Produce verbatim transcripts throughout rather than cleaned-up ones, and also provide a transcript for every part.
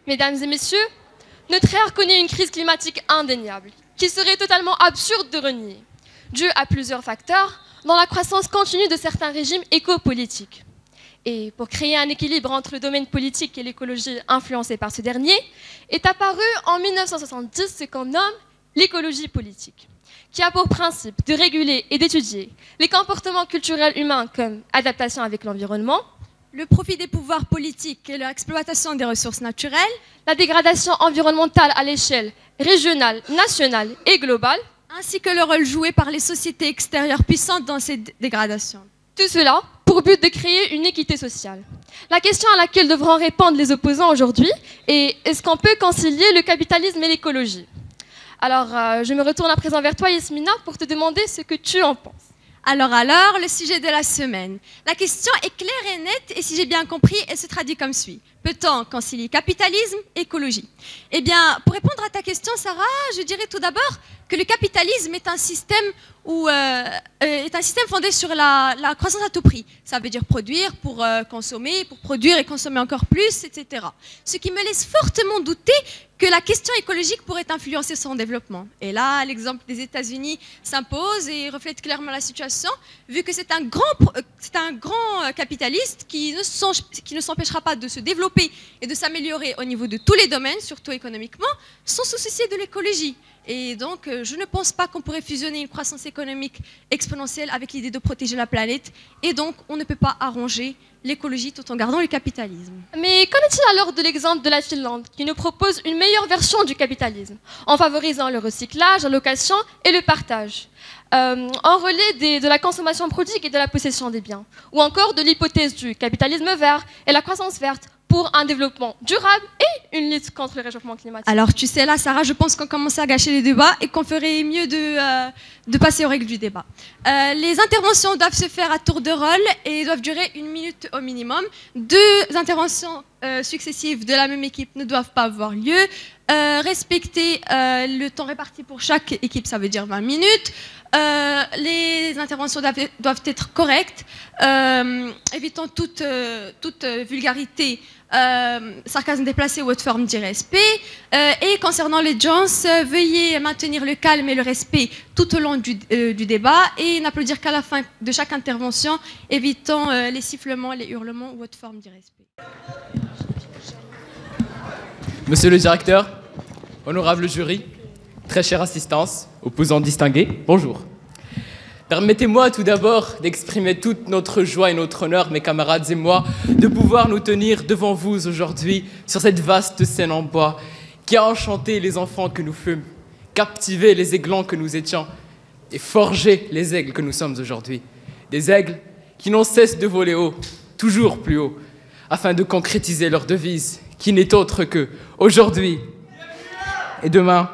Mesdames et messieurs, notre ère connaît une crise climatique indéniable, qui serait totalement absurde de renier, due à plusieurs facteurs, dont la croissance continue de certains régimes éco-politiques. Et pour créer un équilibre entre le domaine politique et l'écologie influencée par ce dernier, est apparu en mille neuf cent soixante-dix ce qu'on nomme l'écologie politique, qui a pour principe de réguler et d'étudier les comportements culturels humains comme adaptation avec l'environnement, le profit des pouvoirs politiques et leur exploitation des ressources naturelles, la dégradation environnementale à l'échelle régionale, nationale et globale, ainsi que le rôle joué par les sociétés extérieures puissantes dans ces dégradations. Tout cela pour but de créer une équité sociale. La question à laquelle devront répondre les opposants aujourd'hui est « Est-ce qu'on peut concilier le capitalisme et l'écologie ?» Alors, euh, je me retourne à présent vers toi, Yasmina, pour te demander ce que tu en penses. Alors, alors, le sujet de la semaine. La question est claire et nette, et si j'ai bien compris, elle se traduit comme suit. Peut-on concilier capitalisme et écologie? Eh bien, pour répondre à ta question, Sarah, je dirais tout d'abord que le capitalisme est un système, où, euh, est un système fondé sur la, la croissance à tout prix. Ça veut dire produire pour euh, consommer, pour produire et consommer encore plus, et cetera. Ce qui me laisse fortement douter que la question écologique pourrait influencer son développement. Et là, l'exemple des États-Unis s'impose et reflète clairement la situation, vu que c'est un grand, c'est un grand capitaliste qui ne s'empêchera pas de se développer et de s'améliorer au niveau de tous les domaines, surtout économiquement, sans se soucier de l'écologie. Et donc, je ne pense pas qu'on pourrait fusionner une croissance économique exponentielle avec l'idée de protéger la planète. Et donc, on ne peut pas arranger l'écologie tout en gardant le capitalisme. Mais qu'en est-il alors de l'exemple de la Finlande, qui nous propose une meilleure version du capitalisme, en favorisant le recyclage, la location et le partage, euh, en relais des, de la consommation prodigue et de la possession des biens, ou encore de l'hypothèse du capitalisme vert et la croissance verte, pour un développement durable et une lutte contre le réchauffement climatique. Alors, tu sais, là, Sarah, je pense qu'on commençait à gâcher les débats et qu'on ferait mieux de, euh, de passer aux règles du débat. Euh, les interventions doivent se faire à tour de rôle et doivent durer une minute au minimum. Deux interventions euh, successives de la même équipe ne doivent pas avoir lieu. Euh, respecter euh, le temps réparti pour chaque équipe, ça veut dire vingt minutes. Euh, les interventions doivent, doivent être correctes, euh, évitant toute, euh, toute vulgarité, euh, sarcasme déplacé ou autre forme d'irrespect. Euh, et concernant les gens, euh, veuillez maintenir le calme et le respect tout au long du, euh, du débat et n'applaudir qu'à la fin de chaque intervention, évitant euh, les sifflements, les hurlements ou autre forme d'irrespect. Monsieur le directeur, honorable jury, très chère assistance, opposants distingués, bonjour. Permettez-moi tout d'abord d'exprimer toute notre joie et notre honneur, mes camarades et moi, de pouvoir nous tenir devant vous aujourd'hui sur cette vaste scène en bois qui a enchanté les enfants que nous fûmes, captivé les aiglons que nous étions et forgé les aigles que nous sommes aujourd'hui. Des aigles qui n'ont cesse de voler haut, toujours plus haut, afin de concrétiser leur devise, qui n'est autre que aujourd'hui et demain.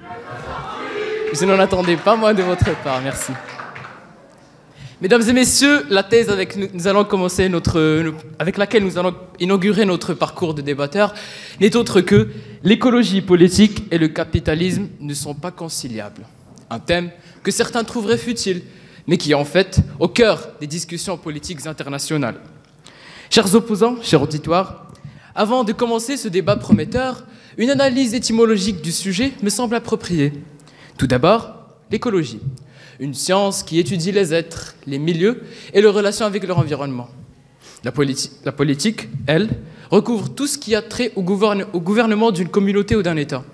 Je n'en attendais pas moins de votre part, merci. Mesdames et messieurs, la thèse avec, nous allons commencer notre, avec laquelle nous allons inaugurer notre parcours de débatteur n'est autre que l'écologie politique et le capitalisme ne sont pas conciliables. Un thème que certains trouveraient futile, mais qui est en fait au cœur des discussions politiques internationales. Chers opposants, chers auditoires, avant de commencer ce débat prometteur, une analyse étymologique du sujet me semble appropriée. Tout d'abord, l'écologie, une science qui étudie les êtres, les milieux et leurs relations avec leur environnement. La, politi- la politique, elle, recouvre tout ce qui a trait au, gouverne- au gouvernement d'une communauté ou d'un État.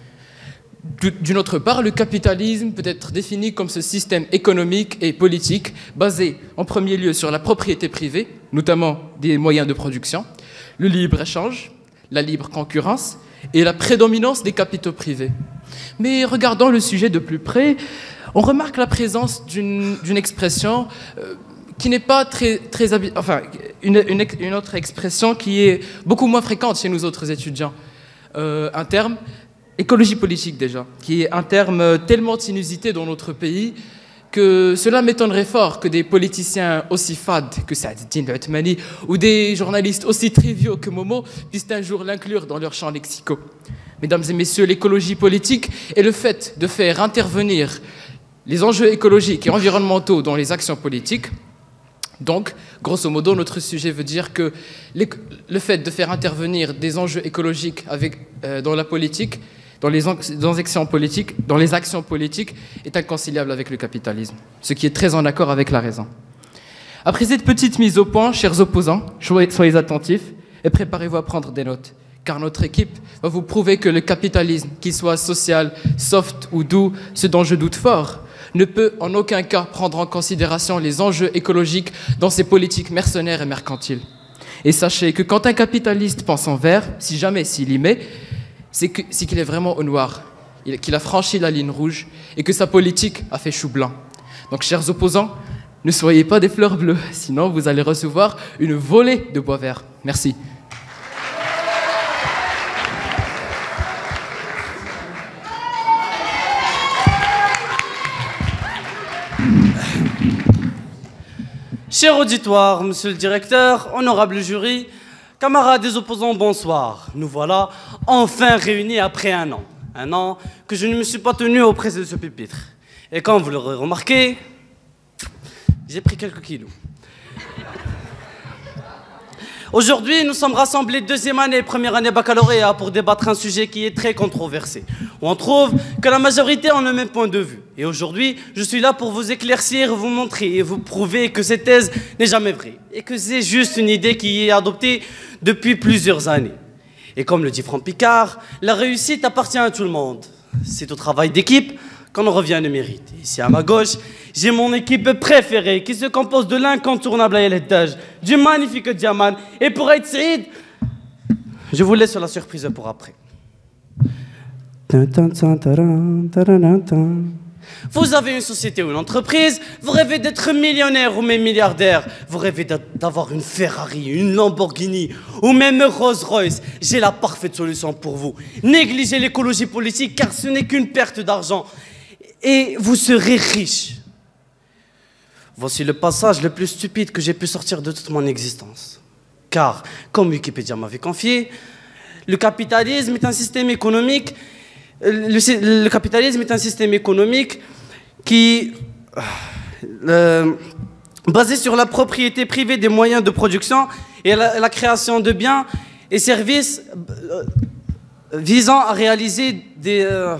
D'une autre part, le capitalisme peut être défini comme ce système économique et politique basé en premier lieu sur la propriété privée, notamment des moyens de production, le libre-échange, la libre concurrence et la prédominance des capitaux privés. Mais regardant le sujet de plus près, on remarque la présence d'une d'une expression euh, qui n'est pas très, très habi- enfin, une, une, une autre expression qui est beaucoup moins fréquente chez nous autres étudiants. Euh, un terme, écologie politique déjà, qui est un terme tellement inusité dans notre pays que cela m'étonnerait fort que des politiciens aussi fades que Saadettin Othmani ou des journalistes aussi triviaux que Momo puissent un jour l'inclure dans leurs champs lexicaux. Mesdames et messieurs, l'écologie politique est le fait de faire intervenir les enjeux écologiques et environnementaux dans les actions politiques, Donc, grosso modo, notre sujet veut dire que les, le fait de faire intervenir des enjeux écologiques avec, euh, dans la politique, dans les, dans, les actions politiques, dans les actions politiques, est inconciliable avec le capitalisme, ce qui est très en accord avec la raison. Après cette petite mise au point, chers opposants, soyez attentifs et préparez-vous à prendre des notes, car notre équipe va vous prouver que le capitalisme, qu'il soit social, soft ou doux, ce dont je doute fort, ne peut en aucun cas prendre en considération les enjeux écologiques dans ses politiques mercenaires et mercantiles. Et sachez que quand un capitaliste pense en vert, si jamais s'il y met, c'est que, c'est qu'il est vraiment au noir, qu'il a franchi la ligne rouge et que sa politique a fait chou blanc. Donc, chers opposants, ne soyez pas des fleurs bleues, sinon vous allez recevoir une volée de bois vert. Merci. Cher auditoire, monsieur le directeur, honorable jury, camarades des opposants, bonsoir. Nous voilà enfin réunis après un an. Un an que je ne me suis pas tenu auprès de ce pupitre. Et comme vous l'aurez remarqué, j'ai pris quelques kilos. Aujourd'hui, nous sommes rassemblés deuxième année, première année baccalauréat pour débattre un sujet qui est très controversé, où on trouve que la majorité a le même point de vue. Et aujourd'hui, je suis là pour vous éclaircir, vous montrer et vous prouver que cette thèse n'est jamais vraie et que c'est juste une idée qui est adoptée depuis plusieurs années. Et comme le dit Franck Picard, la réussite appartient à tout le monde. C'est au travail d'équipe qu'on en revient au mérite. Ici à ma gauche, j'ai mon équipe préférée qui se compose de l'incontournable Aïel Hedaj, du magnifique Diaman. Et pour être Saïd, je vous laisse sur la surprise pour après. Vous avez une société ou une entreprise, vous rêvez d'être millionnaire ou même milliardaire, vous rêvez d'avoir une Ferrari, une Lamborghini ou même Rolls-Royce. J'ai la parfaite solution pour vous. Négligez l'écologie politique car ce n'est qu'une perte d'argent et vous serez riche. Voici le passage le plus stupide que j'ai pu sortir de toute mon existence. Car, comme Wikipédia m'avait confié, le capitalisme est un système économique Le, le capitalisme est un système économique qui, euh, basé sur la propriété privée des moyens de production et la, la création de biens et services euh, visant à réaliser des... Euh,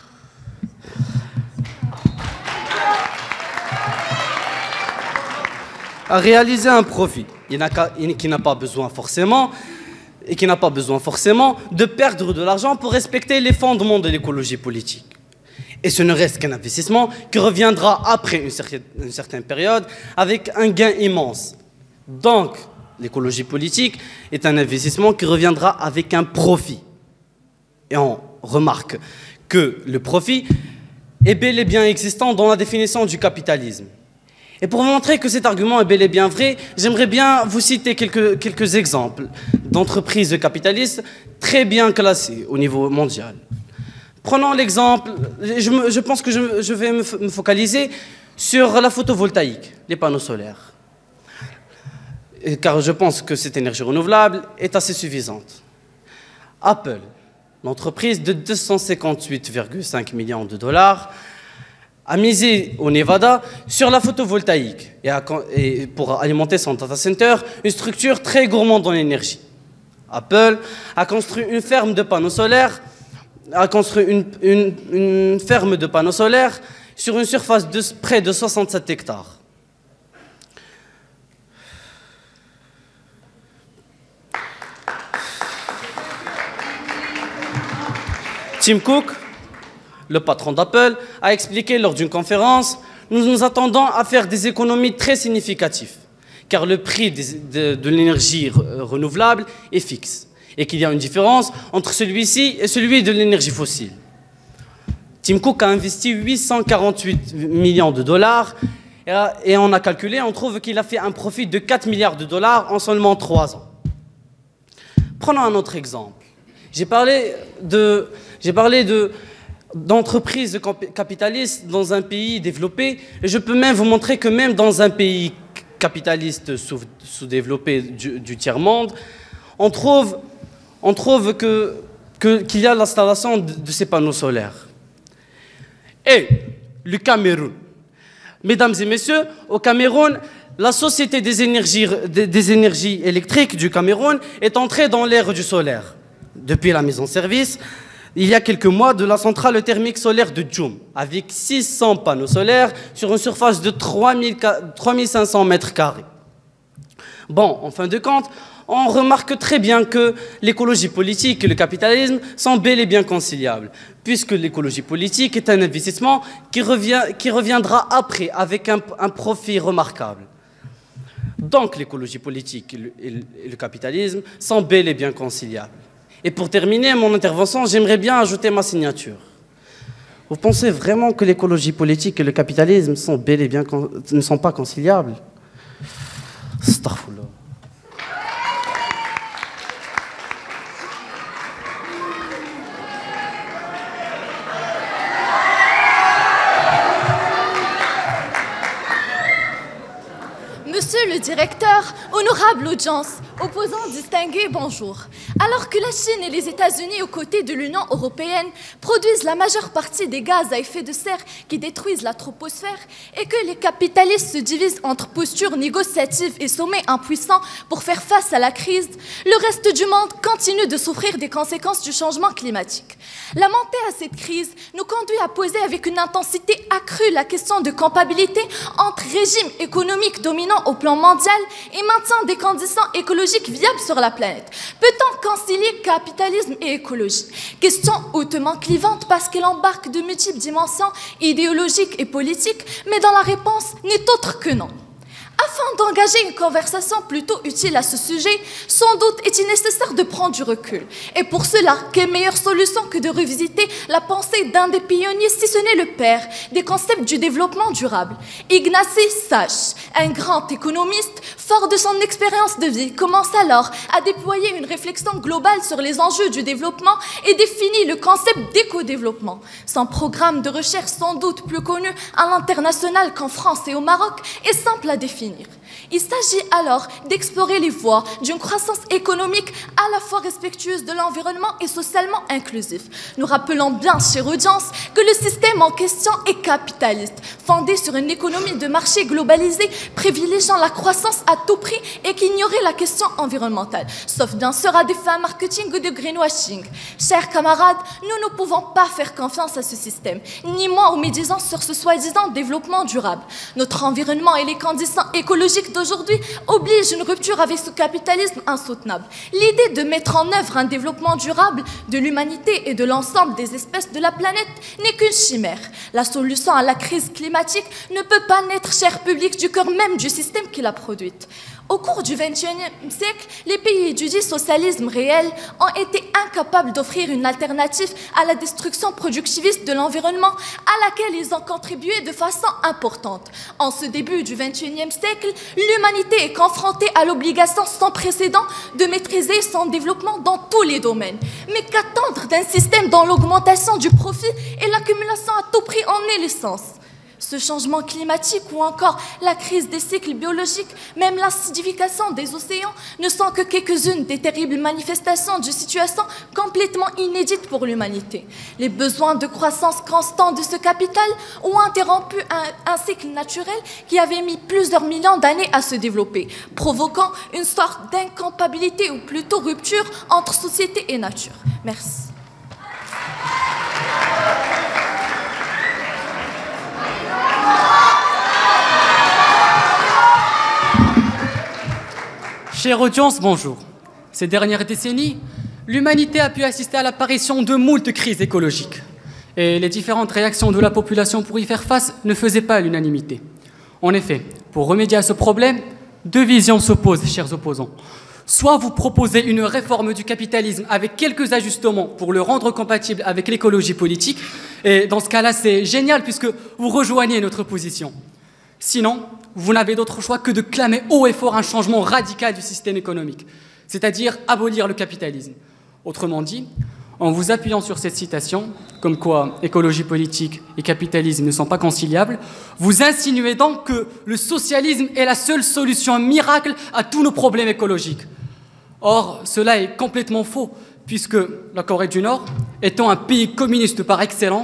à réaliser un profit. Il n'a qu'à, il, qui n'a pas besoin forcément... et qui n'a pas besoin forcément de perdre de l'argent pour respecter les fondements de l'écologie politique. Et ce ne reste qu'un investissement qui reviendra après une certaine, une certaine période avec un gain immense. Donc, l'écologie politique est un investissement qui reviendra avec un profit. Et on remarque que le profit est bel et bien existant dans la définition du capitalisme. Et pour vous montrer que cet argument est bel et bien vrai, j'aimerais bien vous citer quelques, quelques exemples d'entreprises capitalistes très bien classées au niveau mondial. Prenons l'exemple, je, me, je pense que je, je vais me, me focaliser sur la photovoltaïque, les panneaux solaires. Et car je pense que cette énergie renouvelable est assez suffisante. Apple, l'entreprise de deux cent cinquante-huit virgule cinq millions de dollars, a misé au Nevada sur la photovoltaïque et, a, et pour alimenter son data center, une structure très gourmande en énergie. Apple a construit une ferme de panneaux solaires, a construit une, une, une ferme de panneaux solaires sur une surface de près de soixante-sept hectares. Tim Cook, le patron d'Apple, a expliqué lors d'une conférence « Nous nous attendons à faire des économies très significatives, car le prix de, de, de l'énergie renouvelable est fixe, et qu'il y a une différence entre celui-ci et celui de l'énergie fossile. » Tim Cook a investi huit cent quarante-huit millions de dollars, et on a calculé, on trouve qu'il a fait un profit de quatre milliards de dollars en seulement trois ans. Prenons un autre exemple. J'ai parlé de... J'ai parlé de d'entreprises capitalistes dans un pays développé, et je peux même vous montrer que même dans un pays capitaliste sous-développé du, du tiers-monde, on trouve, on trouve que, que, qu'il y a l'installation de, de ces panneaux solaires. Et le Cameroun. Mesdames et messieurs, au Cameroun, la Société des énergies, des, des énergies électriques du Cameroun est entrée dans l'ère du solaire. Depuis la mise en service, il y a quelques mois, de la centrale thermique solaire de Djoum, avec six cents panneaux solaires sur une surface de trois mille cinq cents mètres carrés. Bon, en fin de compte, on remarque très bien que l'écologie politique et le capitalisme sont bel et bien conciliables, puisque l'écologie politique est un investissement qui, revient, qui reviendra après avec un, un profit remarquable. Donc l'écologie politique et le, et le capitalisme sont bel et bien conciliables. Et pour terminer mon intervention, j'aimerais bien ajouter ma signature. Vous pensez vraiment que l'écologie politique et le capitalisme sont bel et bien, ne sont pas conciliables? Astaghfirullah. Monsieur le directeur, honorable audience, opposants distingués, bonjour. Alors que la Chine et les États-Unis, aux côtés de l'Union européenne, produisent la majeure partie des gaz à effet de serre qui détruisent la troposphère et que les capitalistes se divisent entre postures négociatives et sommets impuissants pour faire face à la crise, le reste du monde continue de souffrir des conséquences du changement climatique. La montée à cette crise nous conduit à poser avec une intensité accrue la question de compatibilité entre régime économique dominant au plan mondial et maintien des conditions écologiques viables sur la planète. Peut-on concilier capitalisme et écologie? Question hautement clivante parce qu'elle embarque de multiples dimensions idéologiques et politiques, mais dont la réponse n'est autre que non. Afin d'engager une conversation plutôt utile à ce sujet, sans doute est-il nécessaire de prendre du recul. Et pour cela, quelle meilleure solution que de revisiter la pensée d'un des pionniers, si ce n'est le père, des concepts du développement durable. Ignacy Sach, un grand économiste, fort de son expérience de vie, commence alors à déployer une réflexion globale sur les enjeux du développement et définit le concept d'éco-développement. Son programme de recherche, sans doute plus connu à l'international qu'en France et au Maroc, est simple à définir. Il s'agit alors d'explorer les voies d'une croissance économique à la fois respectueuse de l'environnement et socialement inclusif. Nous rappelons bien, chère audience, que le système en question est capitaliste, fondé sur une économie de marché globalisée, privilégiant la croissance à tout prix et qui ignorait la question environnementale, sauf bien sûr à des fins marketing ou de greenwashing. Chers camarades, nous ne pouvons pas faire confiance à ce système, ni moins aux médisants sur ce soi-disant développement durable. Notre environnement et les conditions écologiques d'aujourd'hui oblige une rupture avec ce capitalisme insoutenable. L'idée de mettre en œuvre un développement durable de l'humanité et de l'ensemble des espèces de la planète n'est qu'une chimère. La solution à la crise climatique ne peut pas naître, cher public, du cœur même du système qui l'a produite. Au cours du vingt et unième siècle, les pays du dit socialisme réel ont été incapables d'offrir une alternative à la destruction productiviste de l'environnement à laquelle ils ont contribué de façon importante. En ce début du vingt et unième siècle, l'humanité est confrontée à l'obligation sans précédent de maîtriser son développement dans tous les domaines. Mais qu'attendre d'un système dont l'augmentation du profit et l'accumulation à tout prix en est l'essence? Ce changement climatique ou encore la crise des cycles biologiques, même l'acidification des océans, ne sont que quelques-unes des terribles manifestations d'une situation complètement inédite pour l'humanité. Les besoins de croissance constante de ce capital ont interrompu un, un cycle naturel qui avait mis plusieurs millions d'années à se développer, provoquant une sorte d'incompatibilité ou plutôt rupture entre société et nature. Merci. Chère audience, bonjour. Ces dernières décennies, l'humanité a pu assister à l'apparition de moult crises écologiques. Et les différentes réactions de la population pour y faire face ne faisaient pas l'unanimité. En effet, pour remédier à ce problème, deux visions s'opposent, chers opposants. Soit vous proposez une réforme du capitalisme avec quelques ajustements pour le rendre compatible avec l'écologie politique, et dans ce cas-là, c'est génial puisque vous rejoignez notre position. Sinon, vous n'avez d'autre choix que de clamer haut et fort un changement radical du système économique, c'est-à-dire abolir le capitalisme. Autrement dit, en vous appuyant sur cette citation, comme quoi écologie politique et capitalisme ne sont pas conciliables, vous insinuez donc que le socialisme est la seule solution miracle à tous nos problèmes écologiques. Or, cela est complètement faux, puisque la Corée du Nord, étant un pays communiste par excellence,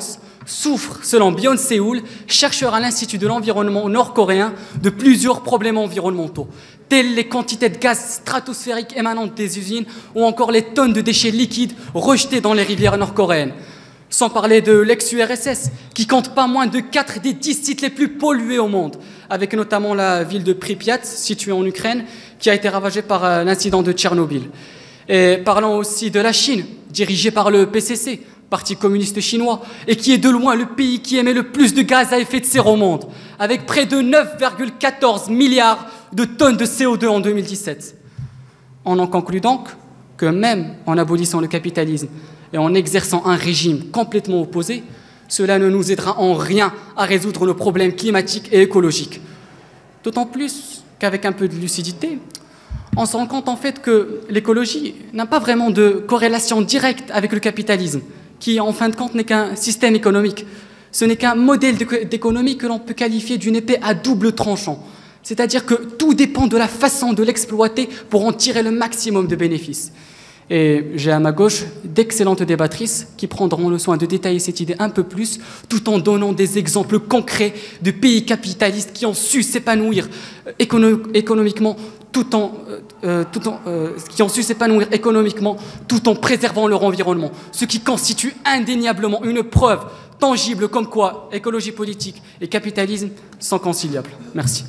souffre, selon Byon Seul, chercheur à l'Institut de l'environnement nord-coréen, de plusieurs problèmes environnementaux, tels les quantités de gaz stratosphériques émanantes des usines ou encore les tonnes de déchets liquides rejetés dans les rivières nord-coréennes. Sans parler de l'ex-U R S S, qui compte pas moins de quatre des dix sites les plus pollués au monde, avec notamment la ville de Pripyat, située en Ukraine, qui a été ravagée par euh, l'incident de Tchernobyl. Et parlons aussi de la Chine, dirigée par le P C C, Parti communiste chinois, et qui est de loin le pays qui émet le plus de gaz à effet de serre au monde, avec près de neuf virgule quatorze milliards de tonnes de C O deux en deux mille dix-sept. On en conclut donc que même en abolissant le capitalisme et en exerçant un régime complètement opposé, cela ne nous aidera en rien à résoudre nos problèmes climatiques et écologiques. D'autant plus qu'avec un peu de lucidité, on se rend compte en fait que l'écologie n'a pas vraiment de corrélation directe avec le capitalisme, qui en fin de compte n'est qu'un système économique. Ce n'est qu'un modèle d'économie que l'on peut qualifier d'une épée à double tranchant. C'est-à-dire que tout dépend de la façon de l'exploiter pour en tirer le maximum de bénéfices. Et j'ai à ma gauche d'excellentes débattrices qui prendront le soin de détailler cette idée un peu plus, tout en donnant des exemples concrets de pays capitalistes qui ont su s'épanouir écono économiquement, tout en, euh, tout en, euh, qui ont su s'épanouir économiquement, tout en préservant leur environnement. Ce qui constitue indéniablement une preuve tangible comme quoi écologie politique et capitalisme sont conciliables. Merci.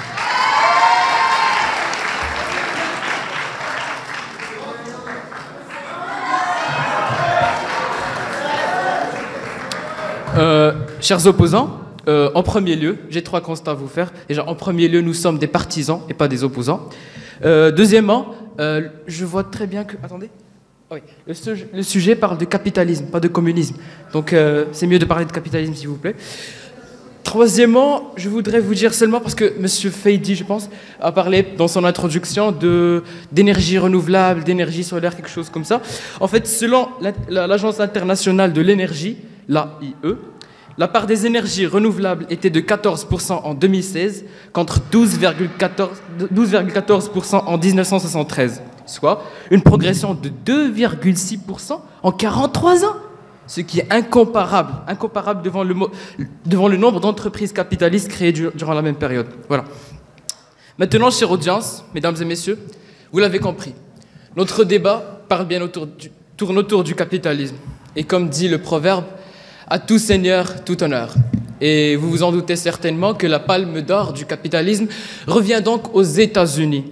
Euh, chers opposants, euh, en premier lieu, j'ai trois constats à vous faire. Déjà, en premier lieu, nous sommes des partisans et pas des opposants. Euh, deuxièmement, euh, je vois très bien que... Attendez. Oui. Le, sujet, le sujet parle de capitalisme, pas de communisme. Donc, euh, c'est mieux de parler de capitalisme, s'il vous plaît. Troisièmement, je voudrais vous dire seulement, parce que M. Feydi, je pense, a parlé dans son introduction de, d'énergie renouvelable, d'énergie solaire, quelque chose comme ça. En fait, selon l'Agence internationale de l'énergie, l'A I E, la part des énergies renouvelables était de quatorze pour cent en deux mille seize contre douze virgule quatorze pour cent en mille neuf cent soixante-treize, soit une progression de deux virgule six pour cent en quarante-trois ans, ce qui est incomparable, incomparable devant le, devant le nombre d'entreprises capitalistes créées durant la même période. Voilà. Maintenant, chère audience, mesdames et messieurs, vous l'avez compris, notre débat parle bien autour du, tourne autour du capitalisme. Et comme dit le proverbe, à tout seigneur, tout honneur. Et vous vous en doutez certainement que la palme d'or du capitalisme revient donc aux États-Unis.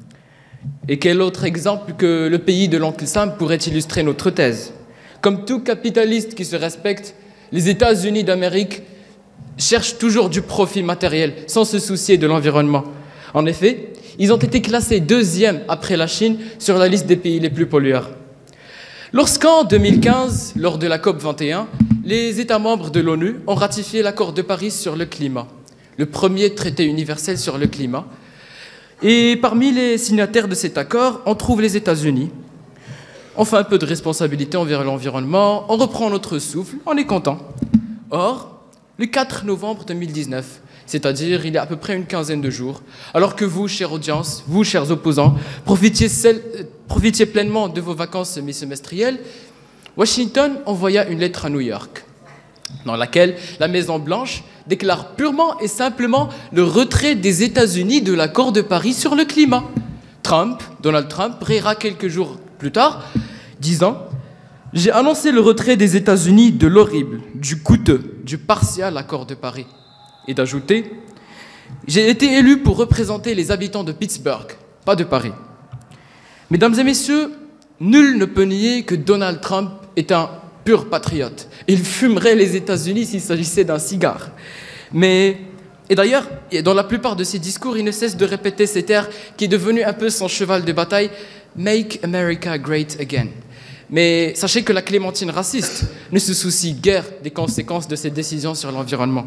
Et quel autre exemple que le pays de l'oncle Sam pourrait illustrer notre thèse? Comme tout capitaliste qui se respecte, les États-Unis d'Amérique cherchent toujours du profit matériel, sans se soucier de l'environnement. En effet, ils ont été classés deuxième après la Chine sur la liste des pays les plus pollueurs. Lorsqu'en deux mille quinze, lors de la COP vingt et un, les États membres de l'ONU ont ratifié l'accord de Paris sur le climat, le premier traité universel sur le climat. Et parmi les signataires de cet accord, on trouve les États-Unis. On fait un peu de responsabilité envers l'environnement, on reprend notre souffle, on est content. Or, le quatre novembre deux mille dix-neuf, c'est-à-dire il y a à peu près une quinzaine de jours, alors que vous, chère audience, vous, chers opposants, profitiez, celle, euh, profitiez pleinement de vos vacances semi-semestrielles, Washington envoya une lettre à New York, dans laquelle la Maison-Blanche déclare purement et simplement le retrait des États-Unis de l'accord de Paris sur le climat. Trump, Donald Trump, riera quelques jours plus tard, disant « J'ai annoncé le retrait des États-Unis de l'horrible, du coûteux, du partial accord de Paris. » Et d'ajouter « J'ai été élu pour représenter les habitants de Pittsburgh, pas de Paris. » Mesdames et messieurs, nul ne peut nier que Donald Trump est un pur patriote. Il fumerait les États-Unis s'il s'agissait d'un cigare. Mais, et d'ailleurs, dans la plupart de ses discours, il ne cesse de répéter cet air qui est devenu un peu son cheval de bataille, « Make America Great Again ». Mais sachez que la clémentine raciste ne se soucie guère des conséquences de ses décisions sur l'environnement.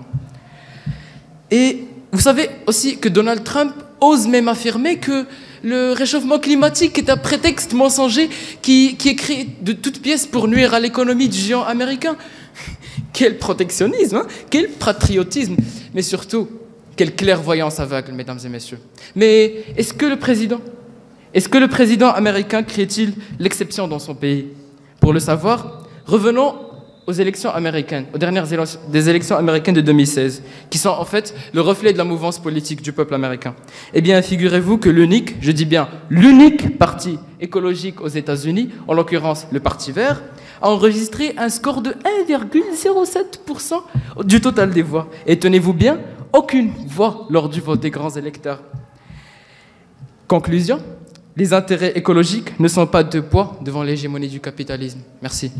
Et vous savez aussi que Donald Trump ose même affirmer que le réchauffement climatique est un prétexte mensonger qui, qui est créé de toutes pièces pour nuire à l'économie du géant américain. Quel protectionnisme, hein? Quel patriotisme, mais surtout, quelle clairvoyance aveugle, mesdames et messieurs. Mais est-ce que le président, est-ce que le président américain crée-t-il l'exception dans son pays? Pour le savoir, revenons aux élections américaines, aux dernières éle- des élections américaines de deux mille seize, qui sont en fait le reflet de la mouvance politique du peuple américain. Eh bien, figurez-vous que l'unique, je dis bien l'unique parti écologique aux États-Unis, en l'occurrence le Parti vert, a enregistré un score de un virgule zéro sept pour cent du total des voix. Et tenez-vous bien, aucune voix lors du vote des grands électeurs. Conclusion, les intérêts écologiques ne sont pas de poids devant l'hégémonie du capitalisme. Merci.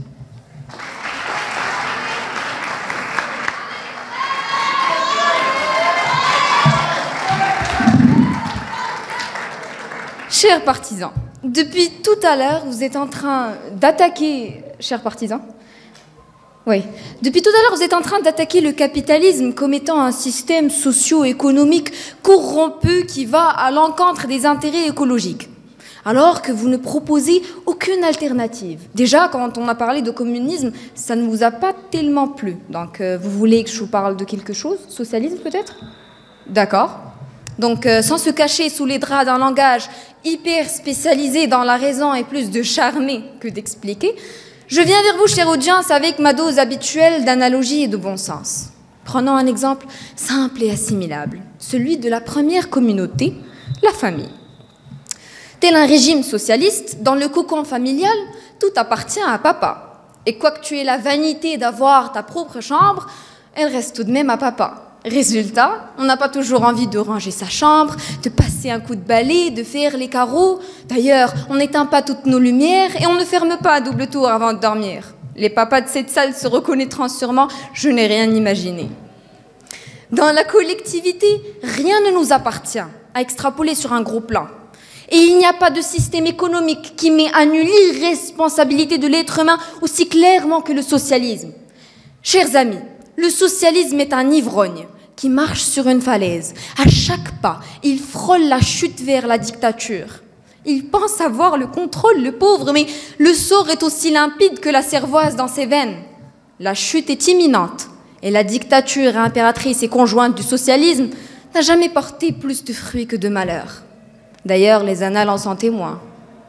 Chers partisans, depuis tout à l'heure, vous êtes en train d'attaquer... Chers partisans Oui. Depuis tout à l'heure, vous êtes en train d'attaquer le capitalisme comme étant un système socio-économique corrompu qui va à l'encontre des intérêts écologiques, alors que vous ne proposez aucune alternative. Déjà, quand on a parlé de communisme, ça ne vous a pas tellement plu. Donc, euh, vous voulez que je vous parle de quelque chose? Socialisme, peut-être? D'accord. Donc, euh, sans se cacher sous les draps d'un langage hyper spécialisé dans la raison et plus de charmer que d'expliquer, je viens vers vous, chère audience, avec ma dose habituelle d'analogie et de bon sens. Prenons un exemple simple et assimilable, celui de la première communauté, la famille. Tel un régime socialiste, dans le cocon familial, tout appartient à papa. Et quoique tu aies la vanité d'avoir ta propre chambre, elle reste tout de même à papa. Résultat, on n'a pas toujours envie de ranger sa chambre, de passer un coup de balai, de faire les carreaux. D'ailleurs, on n'éteint pas toutes nos lumières et on ne ferme pas à double tour avant de dormir. Les papas de cette salle se reconnaîtront sûrement, je n'ai rien imaginé. Dans la collectivité, rien ne nous appartient, à extrapoler sur un gros plan. Et il n'y a pas de système économique qui met à nu l'irresponsabilité de l'être humain aussi clairement que le socialisme. Chers amis, le socialisme est un ivrogne qui marche sur une falaise. À chaque pas, il frôle la chute vers la dictature. Il pense avoir le contrôle, le pauvre, mais le sort est aussi limpide que la cervoise dans ses veines. La chute est imminente, et la dictature impératrice et conjointe du socialisme n'a jamais porté plus de fruits que de malheurs. D'ailleurs, les annales en sont témoins.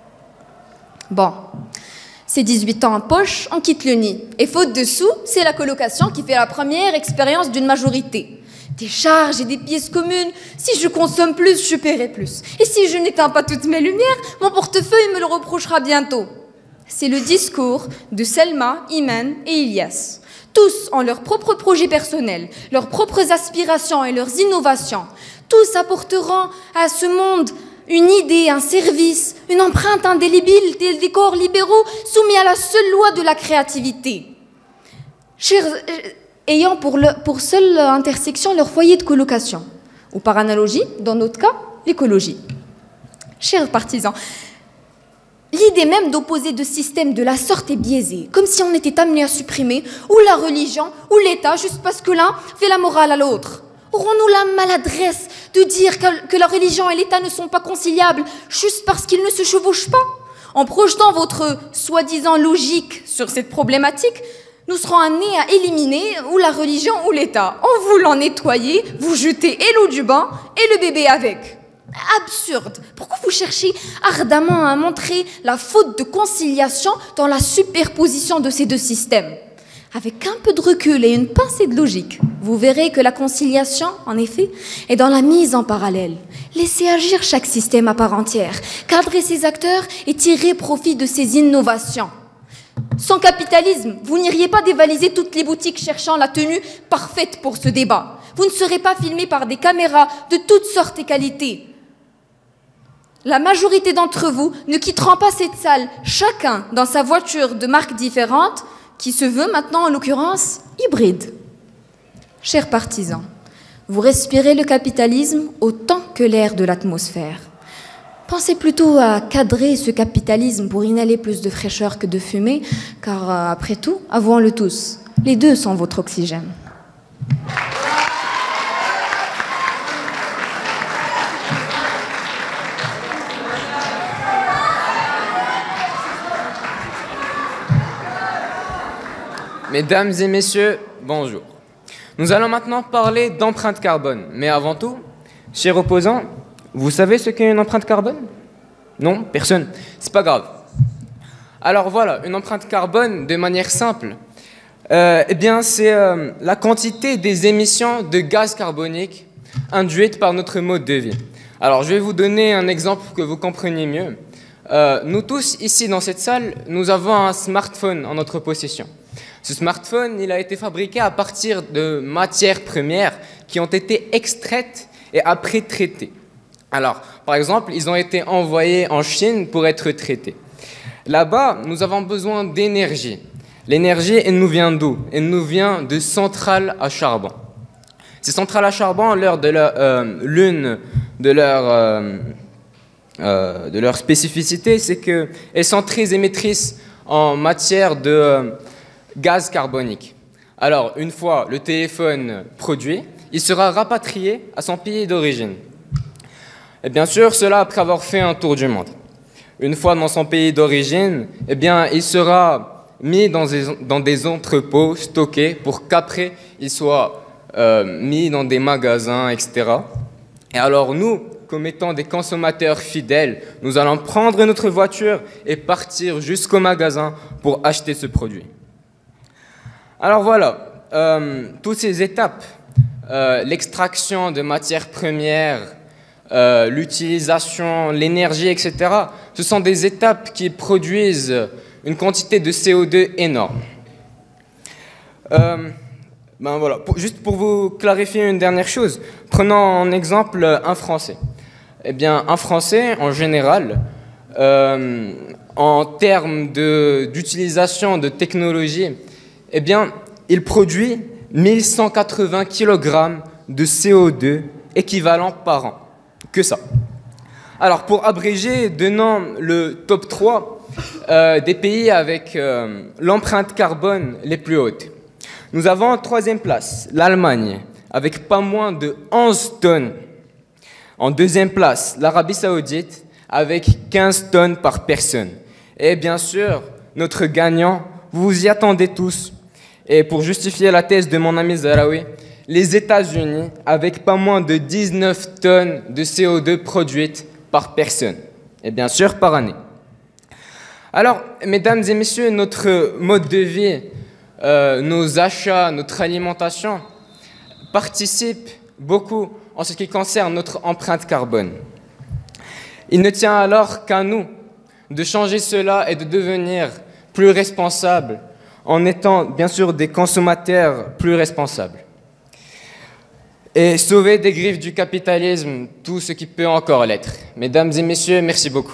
Bon. Ces dix-huit ans en poche, on quitte le nid. Et faute de sous, c'est la colocation qui fait la première expérience d'une majorité. Des charges et des pièces communes. Si je consomme plus, je paierai plus. Et si je n'éteins pas toutes mes lumières, mon portefeuille me le reprochera bientôt. C'est le discours de Selma, Iman et Ilyas. Tous ont leurs propres projets personnels, leurs propres aspirations et leurs innovations. Tous apporteront à ce monde une idée, un service, une empreinte indélébile tels des corps libéraux soumis à la seule loi de la créativité. Chers, euh, ayant pour, le, pour seule intersection leur foyer de colocation, ou par analogie, dans notre cas, l'écologie. Chers partisans, l'idée même d'opposer deux systèmes de la sorte est biaisée, comme si on était amené à supprimer ou la religion ou l'État juste parce que l'un fait la morale à l'autre. Aurons-nous la maladresse de dire que, que la religion et l'État ne sont pas conciliables juste parce qu'ils ne se chevauchent pas? En projetant votre soi-disant logique sur cette problématique, nous serons amenés à éliminer ou la religion ou l'État. En voulant nettoyer, vous jetez et l'eau du bain et le bébé avec. Absurde. Pourquoi vous cherchez ardemment à montrer la faute de conciliation dans la superposition de ces deux systèmes? Avec un peu de recul et une pincée de logique, vous verrez que la conciliation, en effet, est dans la mise en parallèle. Laissez agir chaque système à part entière, cadrer ses acteurs et tirer profit de ses innovations. Sans capitalisme, vous n'iriez pas dévaliser toutes les boutiques cherchant la tenue parfaite pour ce débat. Vous ne serez pas filmés par des caméras de toutes sortes et qualités. La majorité d'entre vous ne quitteront pas cette salle, chacun dans sa voiture de marque différente, qui se veut maintenant, en l'occurrence, hybride. Chers partisans, vous respirez le capitalisme autant que l'air de l'atmosphère. Pensez plutôt à cadrer ce capitalisme pour inhaler plus de fraîcheur que de fumée, car euh, après tout, avouons-le tous, les deux sont votre oxygène. Mesdames et messieurs, bonjour. Nous allons maintenant parler d'empreinte carbone. Mais avant tout, chers opposants, vous savez ce qu'est une empreinte carbone? Non, personne. C'est pas grave. Alors voilà, une empreinte carbone, de manière simple, euh, eh bien, c'est euh, la quantité des émissions de gaz carbonique induites par notre mode de vie. Alors, je vais vous donner un exemple pour que vous compreniez mieux. Euh, nous tous, ici dans cette salle, nous avons un smartphone en notre possession. Ce smartphone, il a été fabriqué à partir de matières premières qui ont été extraites et après traitées. Alors, par exemple, ils ont été envoyés en Chine pour être traités. Là-bas, nous avons besoin d'énergie. L'énergie, elle nous vient d'où? Elle nous vient de centrales à charbon. Ces centrales à charbon, l'une de, leur, euh, l'une de, leur, euh, euh, de leurs spécificités, c'est qu'elles sont très émettrices en matière de euh, gaz carbonique. Alors, une fois le téléphone produit, il sera rapatrié à son pays d'origine. Et bien sûr, cela après avoir fait un tour du monde. Une fois dans son pays d'origine, eh bien, il sera mis dans des, dans des entrepôts stockés pour qu'après, il soit euh, mis dans des magasins, et cetera. Et alors nous, comme étant des consommateurs fidèles, nous allons prendre notre voiture et partir jusqu'au magasin pour acheter ce produit. Alors voilà, euh, toutes ces étapes, euh, l'extraction de matières premières, Euh, l'utilisation, l'énergie, et cetera, ce sont des étapes qui produisent une quantité de C O deux énorme. Euh, ben voilà. Pour, juste pour vous clarifier une dernière chose, prenons en exemple un Français. Eh bien, un Français, en général, euh, en termes de, d'utilisation de technologie, eh bien, il produit mille cent quatre-vingts kilogrammes de C O deux équivalent par an. Que ça. Alors, pour abréger, donnons le top trois euh, des pays avec euh, l'empreinte carbone les plus hautes. Nous avons en troisième place l'Allemagne, avec pas moins de onze tonnes. En deuxième place, l'Arabie Saoudite, avec quinze tonnes par personne. Et bien sûr, notre gagnant, vous vous y attendez tous. Et pour justifier la thèse de mon ami Zahraoui, les États-Unis, avec pas moins de dix-neuf tonnes de C O deux produites par personne, et bien sûr par année. Alors, mesdames et messieurs, notre mode de vie, euh, nos achats, notre alimentation participent beaucoup en ce qui concerne notre empreinte carbone. Il ne tient alors qu'à nous de changer cela et de devenir plus responsables en étant bien sûr des consommateurs plus responsables. Et sauver des griffes du capitalisme tout ce qui peut encore l'être. Mesdames et messieurs, merci beaucoup.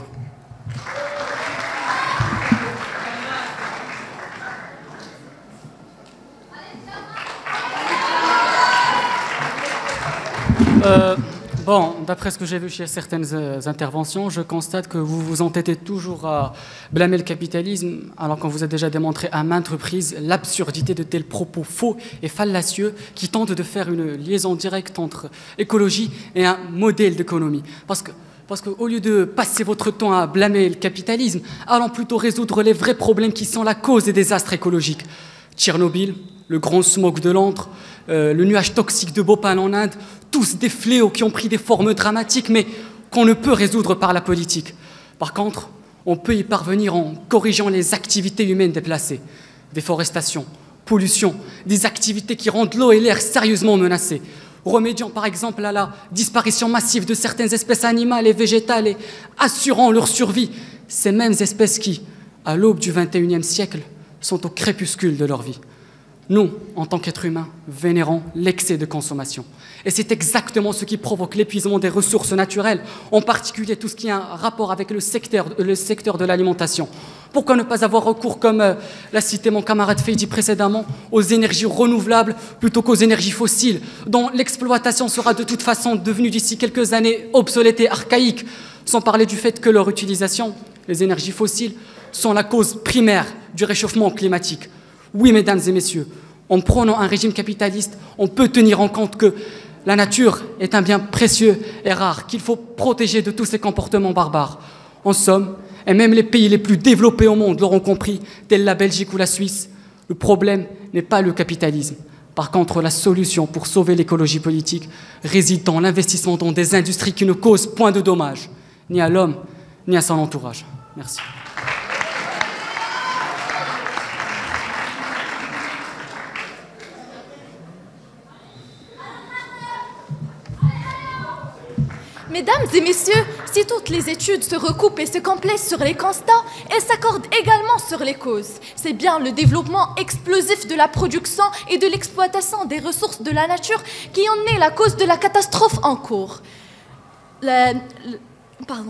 Euh, bon, d'après ce que j'ai vu chez certaines euh, interventions, je constate que vous vous entêtez toujours à blâmer le capitalisme, alors qu'on vous a déjà démontré à maintes reprises l'absurdité de tels propos faux et fallacieux qui tentent de faire une liaison directe entre écologie et un modèle d'économie. Parce que Parce qu'au lieu de passer votre temps à blâmer le capitalisme, allons plutôt résoudre les vrais problèmes qui sont la cause des désastres écologiques. Tchernobyl, le grand smog de Londres, euh, le nuage toxique de Bhopal en Inde, tous des fléaux qui ont pris des formes dramatiques, mais qu'on ne peut résoudre par la politique. Par contre, on peut y parvenir en corrigeant les activités humaines déplacées. Déforestation, pollution, des activités qui rendent l'eau et l'air sérieusement menacés. Remédiant par exemple à la disparition massive de certaines espèces animales et végétales et assurant leur survie, ces mêmes espèces qui, à l'aube du vingt et unième siècle, sont au crépuscule de leur vie. Nous, en tant qu'êtres humains, vénérons l'excès de consommation. Et c'est exactement ce qui provoque l'épuisement des ressources naturelles, en particulier tout ce qui a un rapport avec le secteur, le secteur de l'alimentation. Pourquoi ne pas avoir recours, comme euh, l'a cité mon camarade Feydi précédemment, aux énergies renouvelables plutôt qu'aux énergies fossiles, dont l'exploitation sera de toute façon devenue d'ici quelques années obsolète et archaïque, sans parler du fait que leur utilisation, les énergies fossiles, sont la cause primaire du réchauffement climatique. Oui, mesdames et messieurs, en prenant un régime capitaliste, on peut tenir en compte que la nature est un bien précieux et rare qu'il faut protéger de tous ces comportements barbares. En somme, et même les pays les plus développés au monde l'auront compris, tels la Belgique ou la Suisse, le problème n'est pas le capitalisme. Par contre, la solution pour sauver l'écologie politique réside dans l'investissement dans des industries qui ne causent point de dommages, ni à l'homme, ni à son entourage. Merci. Mesdames et messieurs, si toutes les études se recoupent et se complètent sur les constats, elles s'accordent également sur les causes. C'est bien le développement explosif de la production et de l'exploitation des ressources de la nature qui en est la cause de la catastrophe en cours. Le, le, pardon.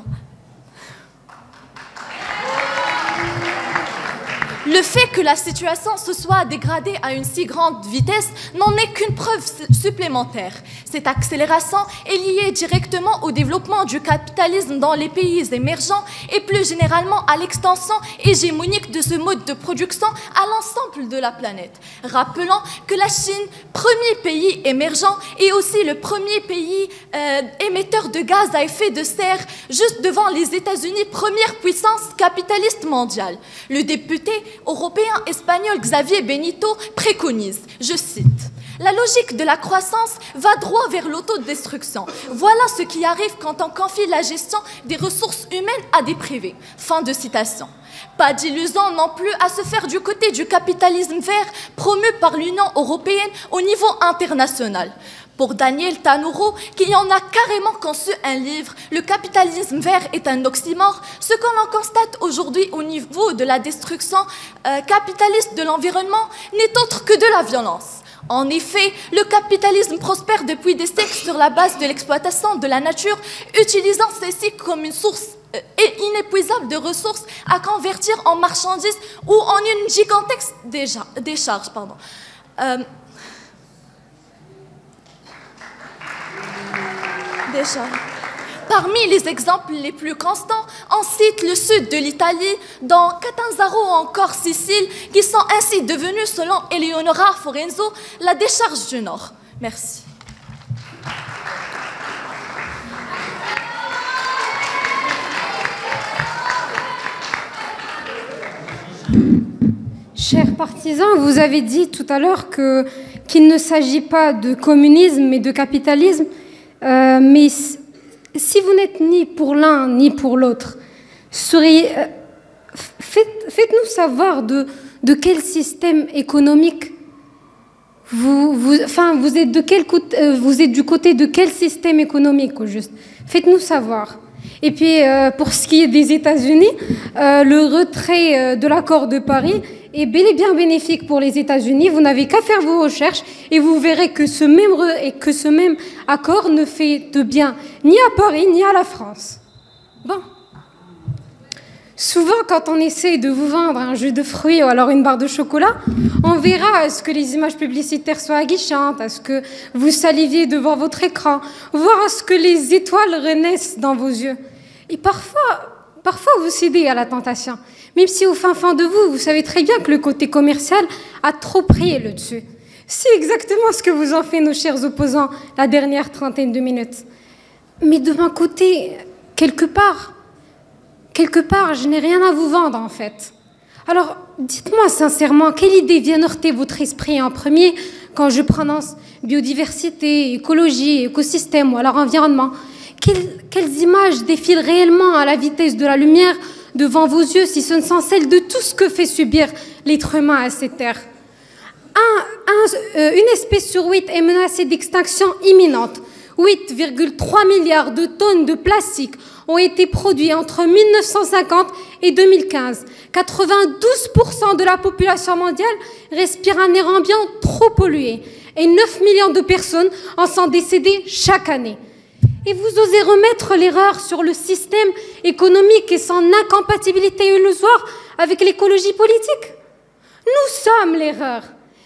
Le fait que la situation se soit dégradée à une si grande vitesse n'en est qu'une preuve supplémentaire. Cette accélération est liée directement au développement du capitalisme dans les pays émergents et plus généralement à l'extension hégémonique de ce mode de production à l'ensemble de la planète. Rappelons que la Chine, premier pays émergent, est aussi le premier pays euh, émetteur de gaz à effet de serre, juste devant les États-Unis, première puissance capitaliste mondiale. Le député européen espagnol Xavier Benito préconise, je cite, « La logique de la croissance va droit vers l'autodestruction. Voilà ce qui arrive quand on confie la gestion des ressources humaines à des privés. » Fin de citation. Pas d'illusion non plus à se faire du côté du capitalisme vert promu par l'Union européenne au niveau international. Pour Daniel Tanuro, qui en a carrément conçu un livre, le capitalisme vert est un oxymore, ce que l'on constate aujourd'hui au niveau de la destruction euh, capitaliste de l'environnement n'est autre que de la violence. En effet, le capitalisme prospère depuis des siècles sur la base de l'exploitation de la nature, utilisant celle-ci comme une source euh, inépuisable de ressources à convertir en marchandises ou en une gigantesque décharge. Pardon. Euh, Déjà. Parmi les exemples les plus constants, on cite le sud de l'Italie, dont Catanzaro ou encore Sicile, qui sont ainsi devenus, selon Eleonora Forenzo, la décharge du Nord. Merci. Chers partisans, vous avez dit tout à l'heure que, qu'il ne s'agit pas de communisme mais de capitalisme. Euh, mais si vous n'êtes ni pour l'un ni pour l'autre, seriez, euh, faites, faites-nous savoir de, de quel système économique vous, vous, enfin, vous êtes de quel côté, euh, vous êtes du côté de quel système économique au juste. Faites-nous savoir. Et puis euh, pour ce qui est des États-Unis, euh, le retrait euh, de l'accord de Paris est bel et bien bénéfique pour les États-Unis. Vous n'avez qu'à faire vos recherches et vous verrez que ce même, et que ce même accord ne fait de bien ni à Paris ni à la France. Bon. Souvent, quand on essaie de vous vendre un jus de fruits ou alors une barre de chocolat, on verra à ce que les images publicitaires soient aguichantes, à ce que vous saliviez devant votre écran, voire à ce que les étoiles renaissent dans vos yeux. Et parfois, parfois vous cédez à la tentation. Même si au fin fond de vous, vous savez très bien que le côté commercial a trop pris le dessus. C'est exactement ce que vous ont fait nos chers opposants la dernière trentaine de minutes. Mais de mon côté, quelque part, quelque part, je n'ai rien à vous vendre en fait. Alors, dites-moi sincèrement, quelle idée vient heurter votre esprit en premier quand je prononce biodiversité, écologie, écosystème ou alors environnement? Quelles, quelles images défilent réellement à la vitesse de la lumière devant vos yeux si ce ne sont celles de tout ce que fait subir l'être humain à cette terre? Un, un, euh, une espèce sur huit est menacée d'extinction imminente. huit virgule trois milliards de tonnes de plastique ont été produits entre mille neuf cent cinquante et deux mille quinze. quatre-vingt-douze pour cent de la population mondiale respire un air ambiant trop pollué et neuf millions de personnes en sont décédées chaque année. Et vous osez remettre l'erreur sur le système économique et son incompatibilité illusoire avec l'écologie politique? Nous sommes l'erreur.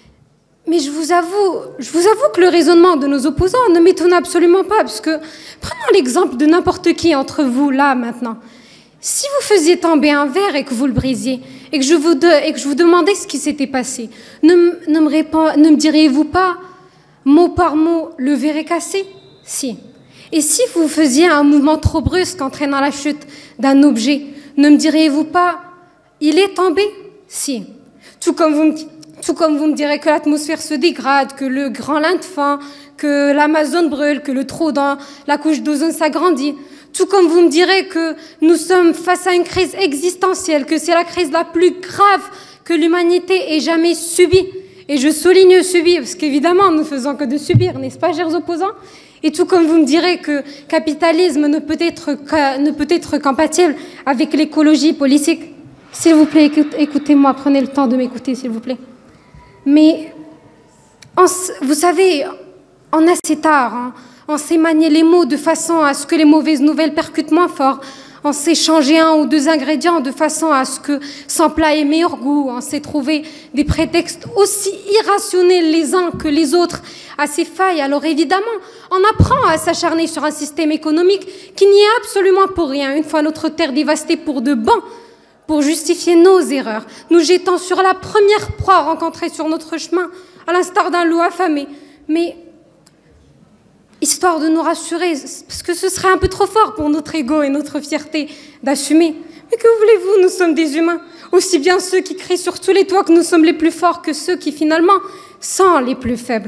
Mais je vous avoue, je vous avoue que le raisonnement de nos opposants ne m'étonne absolument pas, parce que prenons l'exemple de n'importe qui entre vous, là, maintenant. Si vous faisiez tomber un verre et que vous le brisiez, et que je vous, de, et que je vous demandais ce qui s'était passé, ne, ne me, répond, ne me diriez-vous pas, mot par mot, le verre est cassé? Si. Et si vous faisiez un mouvement trop brusque entraînant la chute d'un objet, ne me diriez-vous pas, il est tombé? Si. Tout comme vous me dites. Tout comme vous me direz que l'atmosphère se dégrade, que le grand lin de fond, que l'Amazone brûle, que le trou dans la couche d'ozone s'agrandit. Tout comme vous me direz que nous sommes face à une crise existentielle, que c'est la crise la plus grave que l'humanité ait jamais subie. Et je souligne subie, parce qu'évidemment, nous ne faisons que de subir, n'est-ce pas, chers opposants? Et tout comme vous me direz que capitalisme ne peut être, ne peut être compatible avec l'écologie politique, s'il vous plaît, écoutez-moi, prenez le temps de m'écouter, s'il vous plaît. Mais, on, vous savez, on a assez tard, hein, on sait manier les mots de façon à ce que les mauvaises nouvelles percutent moins fort. On sait changer un ou deux ingrédients de façon à ce que son plat ait meilleur goût. On sait trouver des prétextes aussi irrationnels les uns que les autres à ces failles. Alors évidemment, on apprend à s'acharner sur un système économique qui n'y est absolument pour rien. Une fois notre terre dévastée pour de bon, pour justifier nos erreurs, nous jetons sur la première proie rencontrée sur notre chemin, à l'instar d'un loup affamé. Mais histoire de nous rassurer, parce que ce serait un peu trop fort pour notre ego et notre fierté d'assumer. Mais que voulez-vous, nous sommes des humains, aussi bien ceux qui crient sur tous les toits que nous sommes les plus forts que ceux qui finalement sont les plus faibles.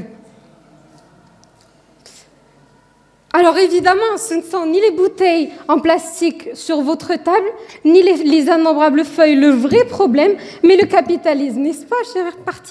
Alors évidemment, ce ne sont ni les bouteilles en plastique sur votre table, ni les, les innombrables feuilles le vrai problème, mais le capitalisme, n'est-ce pas, chers partisans ?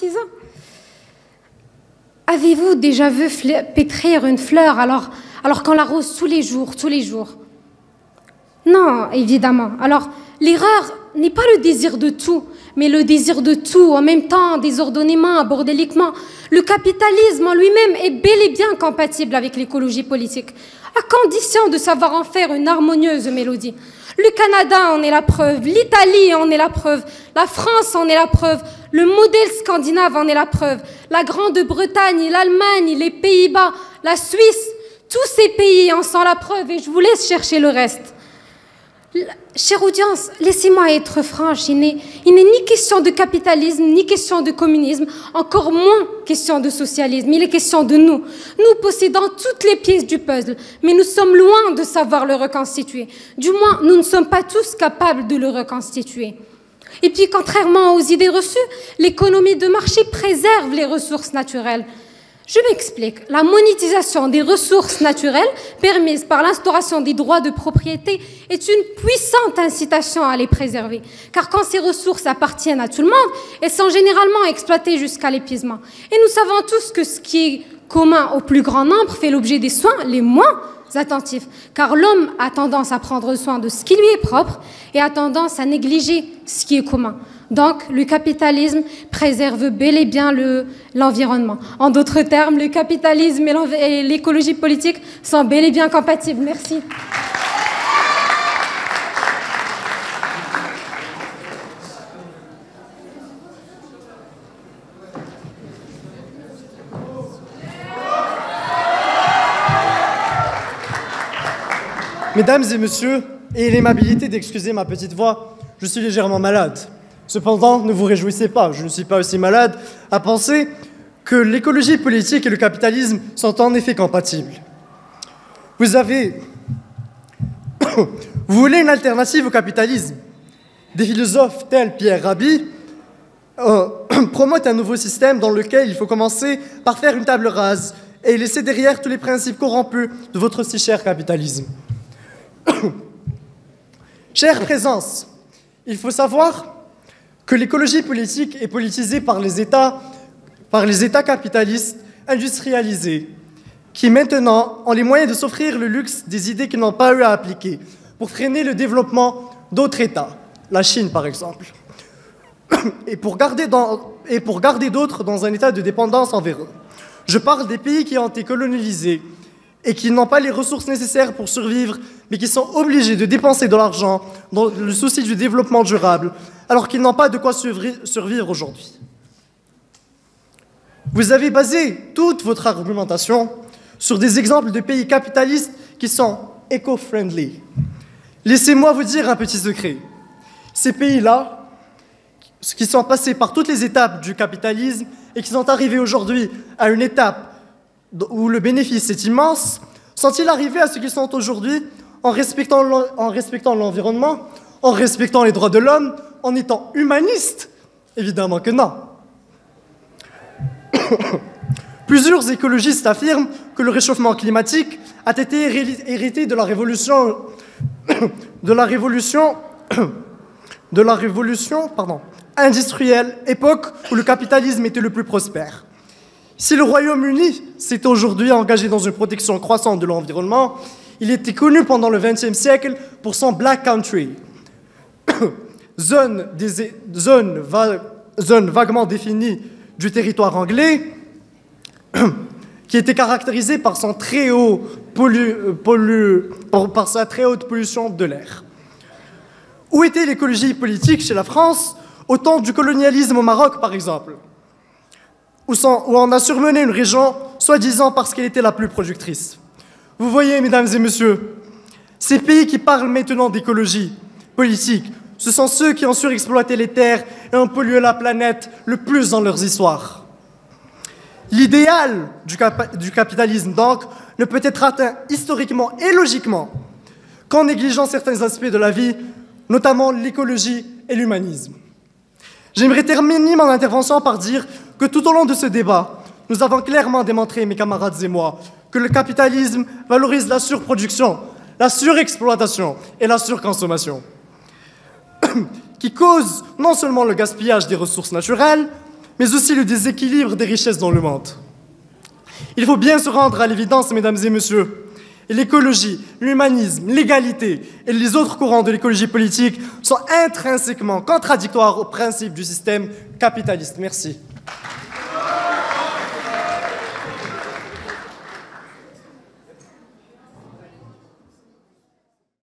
Avez-vous déjà vu pétrir une fleur alors, alors qu'on l'arrose tous les jours, tous les jours? Non, évidemment. Alors, l'erreur n'est pas le désir de tout, mais le désir de tout, en même temps, désordonnément, bordéliquement. Le capitalisme en lui-même est bel et bien compatible avec l'écologie politique, à condition de savoir en faire une harmonieuse mélodie. Le Canada en est la preuve, l'Italie en est la preuve, la France en est la preuve, le modèle scandinave en est la preuve, la Grande-Bretagne, l'Allemagne, les Pays-Bas, la Suisse, tous ces pays en sont la preuve et je vous laisse chercher le reste. Chère audience, laissez-moi être franche, il n'est, il n'est ni question de capitalisme, ni question de communisme, encore moins question de socialisme, il est question de nous. Nous possédons toutes les pièces du puzzle, mais nous sommes loin de savoir le reconstituer. Du moins, nous ne sommes pas tous capables de le reconstituer. Et puis, contrairement aux idées reçues, l'économie de marché préserve les ressources naturelles. Je m'explique. La monétisation des ressources naturelles permise par l'instauration des droits de propriété est une puissante incitation à les préserver. Car quand ces ressources appartiennent à tout le monde, elles sont généralement exploitées jusqu'à l'épuisement. Et nous savons tous que ce qui est commun au plus grand nombre fait l'objet des soins les moins attentifs. Car l'homme a tendance à prendre soin de ce qui lui est propre et a tendance à négliger ce qui est commun. Donc, le capitalisme préserve bel et bien le, l'environnement. En d'autres termes, le capitalisme et l'écologie politique sont bel et bien compatibles. Merci. Mesdames et messieurs, ayez l'aimabilité d'excuser ma petite voix, je suis légèrement malade. Cependant, ne vous réjouissez pas, je ne suis pas aussi malade à penser que l'écologie politique et le capitalisme sont en effet compatibles. Vous avez... Vous voulez une alternative au capitalisme? Des philosophes tels Pierre Rabhi euh, promotent un nouveau système dans lequel il faut commencer par faire une table rase et laisser derrière tous les principes corrompus de votre si cher capitalisme. Chère présence, il faut savoir que l'écologie politique est politisée par les États, par les États capitalistes industrialisés, qui maintenant ont les moyens de s'offrir le luxe des idées qu'ils n'ont pas eu à appliquer, pour freiner le développement d'autres États, la Chine par exemple, et pour garder, dans, et pour garder d'autres dans un état de dépendance envers eux. Je parle des pays qui ont été colonisés et qui n'ont pas les ressources nécessaires pour survivre, mais qui sont obligés de dépenser de l'argent dans le souci du développement durable, alors qu'ils n'ont pas de quoi survivre aujourd'hui. Vous avez basé toute votre argumentation sur des exemples de pays capitalistes qui sont éco-friendly. Laissez-moi vous dire un petit secret. Ces pays-là, qui sont passés par toutes les étapes du capitalisme et qui sont arrivés aujourd'hui à une étape où le bénéfice est immense, sont-ils arrivés à ce qu'ils sont aujourd'hui en respectant l'environnement, en respectant les droits de l'homme, en étant humanistes? Évidemment que non. Plusieurs écologistes affirment que le réchauffement climatique a été hérité de la révolution, de la révolution, de la révolution pardon, industrielle, époque où le capitalisme était le plus prospère. Si le Royaume-Uni s'est aujourd'hui engagé dans une protection croissante de l'environnement. Il était connu pendant le vingtième siècle pour son Black Country, zone, des, zone, va, zone vaguement définie du territoire anglais, qui était caractérisée par, son très haut pollu, pollu, par, par sa très haute pollution de l'air. Où était l'écologie politique chez la France au temps du colonialisme au Maroc, par exemple, où, sans, où on a surmené une région, soi-disant parce qu'elle était la plus productrice. Vous voyez, mesdames et messieurs, ces pays qui parlent maintenant d'écologie politique, ce sont ceux qui ont surexploité les terres et ont pollué la planète le plus dans leurs histoires. L'idéal du, cap du capitalisme, donc, ne peut être atteint historiquement et logiquement qu'en négligeant certains aspects de la vie, notamment l'écologie et l'humanisme. J'aimerais terminer mon intervention par dire que tout au long de ce débat, nous avons clairement démontré, mes camarades et moi, que le capitalisme valorise la surproduction, la surexploitation et la surconsommation, qui causent non seulement le gaspillage des ressources naturelles, mais aussi le déséquilibre des richesses dans le monde. Il faut bien se rendre à l'évidence, mesdames et messieurs, et l'écologie, l'humanisme, l'égalité et les autres courants de l'écologie politique sont intrinsèquement contradictoires aux principes du système capitaliste. Merci.